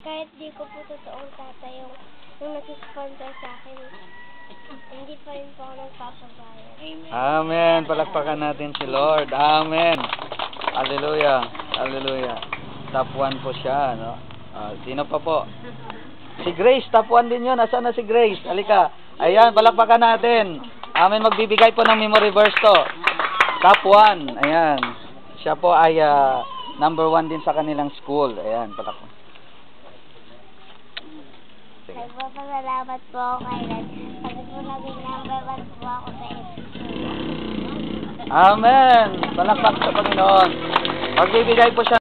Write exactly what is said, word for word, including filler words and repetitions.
kahit di ko po totoong tatay yung, yung nag-sponsor sa akin, hindi pa rin po ako nagpapabayad. Amen. Amen. Palakpakan natin si Lord. Amen. Hallelujah. Hallelujah. Top one po siya, no? Ah, sino pa po? Si Grace, top one din yun. Nasaan na si Grace? Halika. Ayan, palakpakan natin. Amen, magbibigay po ng memory verse to. Top one. Ayan. Siya po ay uh, number one din sa kanilang school. Ayan, palakpakan. Nagpapasalamat po ako kay Lord. Kasi po naging number one po ako sa school. Amen. Palakpak sa Panginoon. Magbibigay po siya